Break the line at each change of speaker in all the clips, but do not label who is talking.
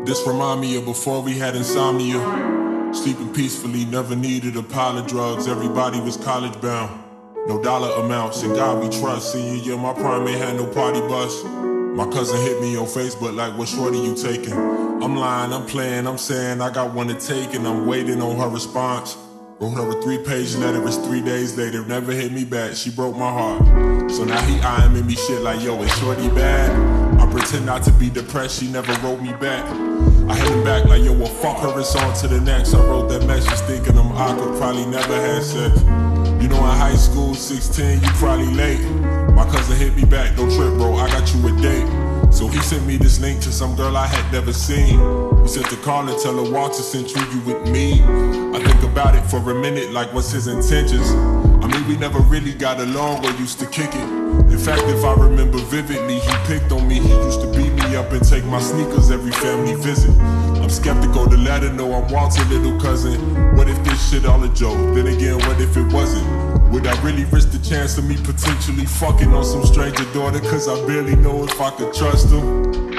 This remind me of before we had insomnia. Sleeping peacefully, never needed a pile of drugs. Everybody was college bound, no dollar amounts. In God we trust. Senior year, my prime ain't had no party bus. My cousin hit me on Facebook like, what shorty you taking? I'm lying, I'm playing, I'm saying I got one to take, and I'm waiting on her response. Wrote her a 3-page letter, it's 3 days later, never hit me back, she broke my heart. So now he eyeing me shit like, yo, is shorty bad? I pretend not to be depressed, she never wrote me back. I hit him back like, yo, well fuck her, it's on to the next. I wrote that message thinking I'm awkward, probably never had sex. You know in high school, 16, you probably late. My cousin hit me back, don't trip bro, I got you a date. So he sent me this link to some girl I had never seen. He said to call and tell her Walter sent you with me. I think about it for a minute like what's his intentions. I mean we never really got along or used to kick it. In fact if I remember vividly, he picked on me. He used to beat me up and take my sneakers every family visit. I'm skeptical to let her know I'm Walter's little cousin. What if this shit all a joke? Then again, what if it wasn't? Would I really risk the chance of me potentially fucking on some stranger daughter? Cause I barely know if I could trust him.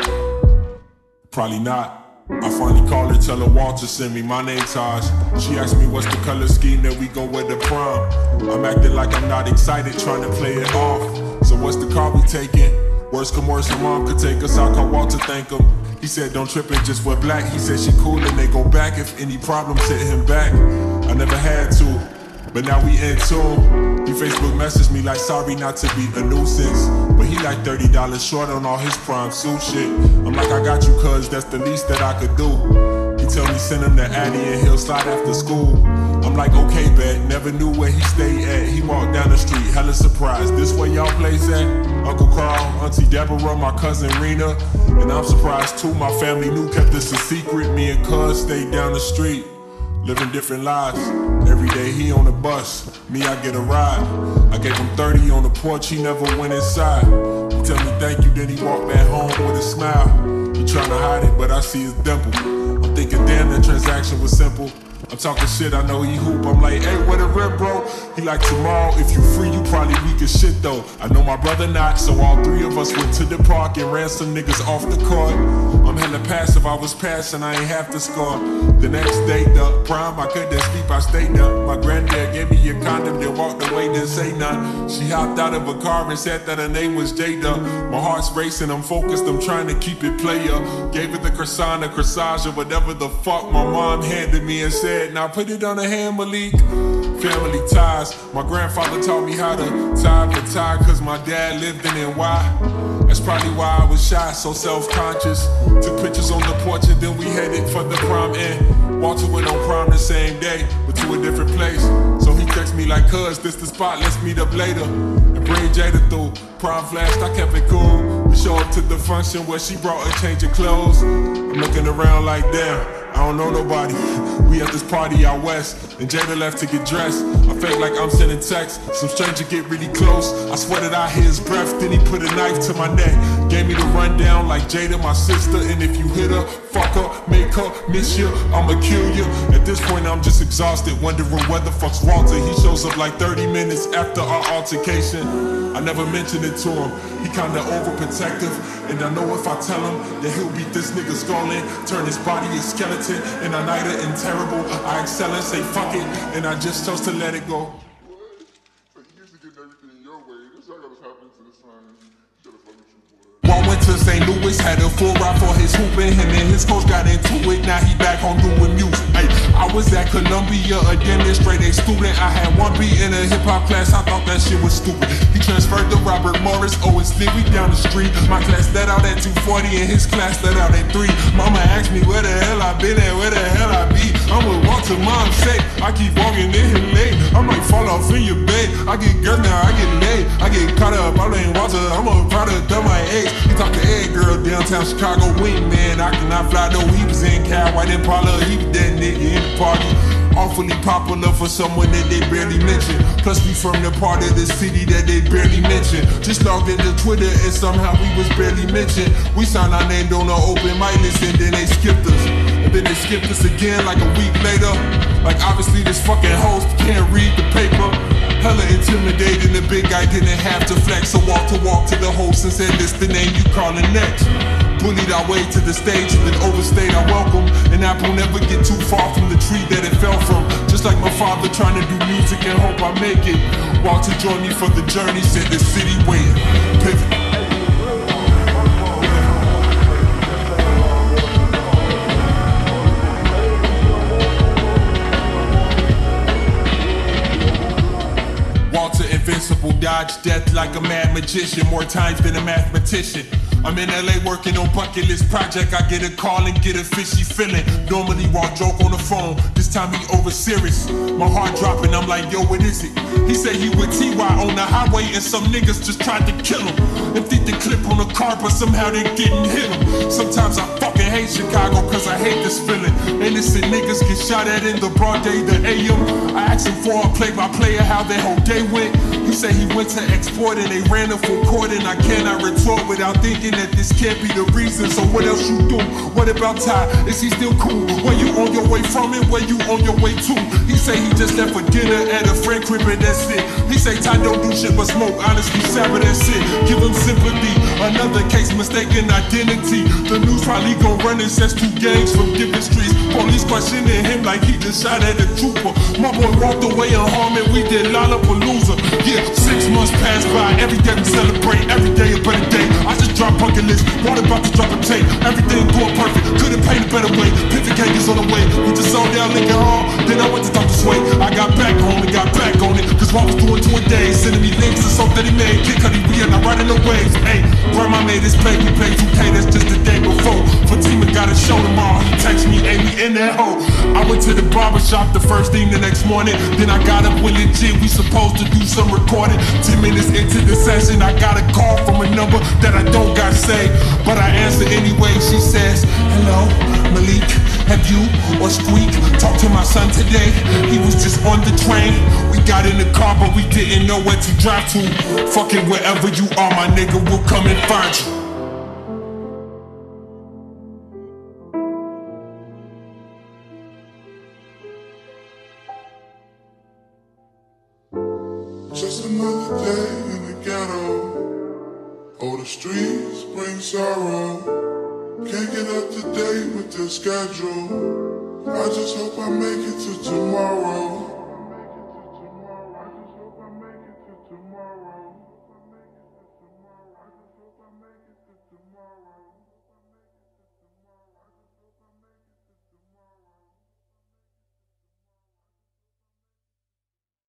Probably not. I finally called her, tell her Walter sent me, my name Taj. She asked me what's the color scheme that we gon' wear to prom. I'm acting like I'm not excited, trying to play it off. So what's the car we taking? Worst come worse, her mom could take us, I'll call Walter, thank him. He said don't trip and just wear black. He said she cool and they go back if any problems hit him back. I never had to, but now we in tune. He Facebook messaged me like sorry not to be a nuisance, but he like $30 short on all his prime suit shit. I'm like I got you cuz that's the least that I could do. He tell me send him to Addy and he'll slide after school. I'm like okay bet, never knew where he stayed at. He walked down the street, hella surprised. This where y'all place at? Uncle Carl, Auntie Deborah, my cousin Rena. And I'm surprised too, my family knew, kept this a secret. Me and cuz stayed down the street, living different lives. Every day he on the bus, me I get a ride. I gave him 30 on the porch, he never went inside. He tell me thank you, then he walked back home with a smile. He tryna hide it, but I see his dimple. I'm thinking damn, that transaction was simple. I'm talking shit, I know he hoop. I'm like, hey, what a rip, bro? He like, tomorrow, if you free, you probably weak as shit, though. I know my brother not, so all three of us went to the park and ran some niggas off the court. I'm hella passive, I was passing, I ain't have to score. The next day, the prom, I couldn't sleep, I stayed up. My granddad gave me a condom, then walked away, didn't say none. She hopped out of a car and said that her name was Jada. My heart's racing, I'm focused, I'm trying to keep it player. Gave her the croissant, a corsage, or whatever the fuck my mom handed me and said, now put it on a hand, Malik. Family ties. My grandfather taught me how to tie up the tie, cause my dad lived in NY. That's probably why I was shy, so self-conscious. Took pictures on the porch and then we headed for the prom. And Walter went on prom the same day, but to a different place. So he texted me like, cuz, this the spot, let's meet up later. And bring Jada through. Prom flashed, I kept it cool. We show up to the function where she brought a change of clothes. I'm looking around like, damn, I don't know nobody. We at this party out west, and Jada left to get dressed. I felt like I'm sending texts. Some stranger get really close. I swear that I hear his breath, then he put a knife to my neck. Gave me the rundown like Jada, my sister. And if you hit her, fuck her, make her miss you, I'ma kill you. At this point I'm just exhausted, wondering where the fuck's Walter. He shows up like 30 minutes after our altercation. I never mentioned it to him, he kinda overprotective. And I know if I tell him that he'll beat this nigga skull in, turn his body a skeleton, and I night and terrible, I excel and say fuck it, and I just chose to let it go.
But you used to get everything your way, this all gotta happen to this time. You gotta fuck with you, boy.
Well, went to St. Louis, had a full ride for his hooping. Him and his coach got into it, now he back home doing music. Ay, I was at Columbia, a demonstrating student. I had one beat in a hip-hop class, I thought that shit was stupid. He transferred to Robert Morris, oh, it's Lee down the street. My class let out at 2:40 and his class let out at 3. Mama asked me where the hell I been at, where the hell I be. I'm with Walter, mom's sake, I keep walking in here late. I might fall off in your bed, I get girls now, I get laid. I get caught up, I ain't Walter, I'm a product of my age. He talked to Ed girl downtown Chicago, wingman. I cannot fly though, he was in Cal, White Impala, he was that nigga in the party. Awfully popular for someone that they barely mention. Plus we from the part of the city that they barely mention. Just logged into Twitter and somehow we was barely mentioned. We signed our name on the open mic list and then they skipped us. And then they skipped us again like a week later. Like obviously this fucking host can't read the paper. Hella intimidating, the big guy didn't have to flex. So Walter walked to the host and said, this the name you calling next. bullied our way to the stage and then overstayed our welcome. An apple never get too far from the tree that it fell from. Just like my father trying to do music and hope I make it. Walter joined me for the journey, said the city waiting. Pivot. Walter invincible, dodge death like a mad magician, more times than a mathematician. I'm in LA working on bucket list project. I get a call and get a fishy feeling. Normally raw joke on the phone, this time he over serious. My heart dropping, I'm like, yo, what is it? He said he with TY on the highway and some niggas just tried to kill him. Emptied the clip on the car, but somehow they didn't hit him. Sometimes I fucking hate Chicago, cause I hate this feeling. Innocent niggas get shot at in the broad day, the AM. I asked him for a play-by-play of how their whole day went. He said he went to export and they ran him from court, and I cannot retort without thinking that this can't be the reason. So what else you do? What about Ty? Is he still cool? Where you on your way from and where you on your way to? He say he just left for dinner at a friend crib and that's it. He say Ty don't do shit but smoke, honestly Sabbath, that's it. Give him sympathy, another case mistaken identity. The news probably gon' run it, says 2 gangs from different streets. Police questioning him like he just shot at a trooper. My boy walked away unharmed and we did Lollapalooza. Yeah, 6 months passed by, every day we celebrate, every day a better day. I just dropped bucket list, water about to drop a tape. Everything going perfect, couldn't paint a better way. Pivot cake is on the way, we just sold down Lincoln Hall. Then I went to talk this way, I got back home and got back on it. Cause what I was doing 2 a day, sending me links to soap that he made. Kid Cudi, we are not riding the waves. Hey, grandma made this play, we played 2K, that's just the day before. Fatima got a show tomorrow, he text me, hey, we in that hole. I went to the barbershop the first thing the next morning. Then I got up with legit, we supposed to do some recording. 10 minutes into the session, I got a call from a number that I don't got saved, but I answer anyway. She says, hello, Malik, have you or Squeak talked to my son today? He was just on the train. We got in the car, but we didn't know where to drive to. Fuck it, wherever you are, my nigga, we'll come and find you.
Just another day in the ghetto. Oh, the streets bring sorrow. Can't get up to date with the schedule. I just hope I make it to tomorrow.